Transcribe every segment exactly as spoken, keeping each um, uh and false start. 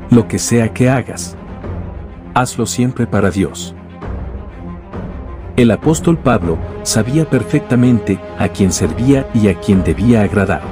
Lo que sea que hagas, hazlo siempre para Dios. El apóstol Pablo sabía perfectamente a quién servía y a quién debía agradar.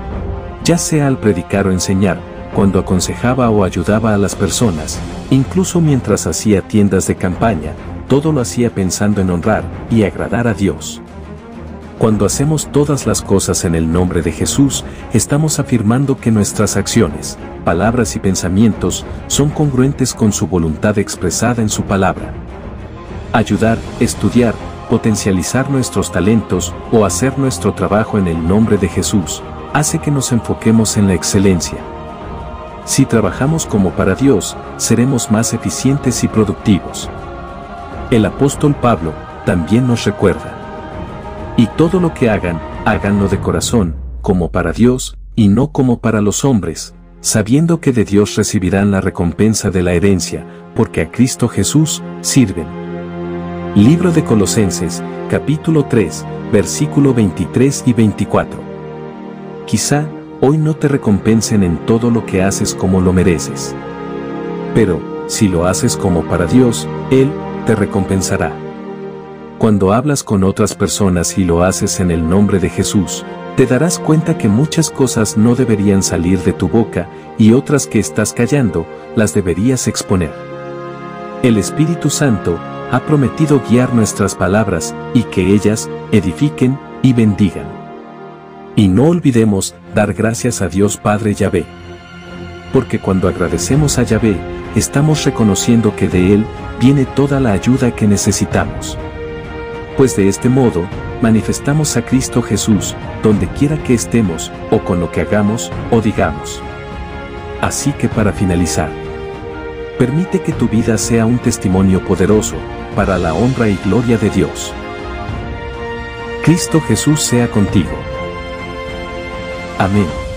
Ya sea al predicar o enseñar, cuando aconsejaba o ayudaba a las personas, incluso mientras hacía tiendas de campaña, todo lo hacía pensando en honrar y agradar a Dios. Cuando hacemos todas las cosas en el nombre de Jesús, estamos afirmando que nuestras acciones, palabras y pensamientos son congruentes con su voluntad expresada en su palabra. Ayudar, estudiar, potencializar nuestros talentos o hacer nuestro trabajo en el nombre de Jesús, hace que nos enfoquemos en la excelencia. Si trabajamos como para Dios, seremos más eficientes y productivos. El apóstol Pablo también nos recuerda: y todo lo que hagan, háganlo de corazón, como para Dios, y no como para los hombres, sabiendo que de Dios recibirán la recompensa de la herencia, porque a Cristo Jesús sirven. Libro de Colosenses, capítulo tres, versículo veintitrés y veinticuatro. Quizá, hoy no te recompensen en todo lo que haces como lo mereces. Pero, si lo haces como para Dios, Él te recompensará. Cuando hablas con otras personas y lo haces en el nombre de Jesús, te darás cuenta que muchas cosas no deberían salir de tu boca y otras que estás callando, las deberías exponer. El Espíritu Santo ha prometido guiar nuestras palabras y que ellas edifiquen y bendigan. Y no olvidemos dar gracias a Dios Padre Yahvé. Porque cuando agradecemos a Yahvé, estamos reconociendo que de Él viene toda la ayuda que necesitamos. Pues de este modo, manifestamos a Cristo Jesús, donde quiera que estemos, o con lo que hagamos, o digamos. Así que para finalizar, permite que tu vida sea un testimonio poderoso, para la honra y gloria de Dios. Cristo Jesús sea contigo. Amén.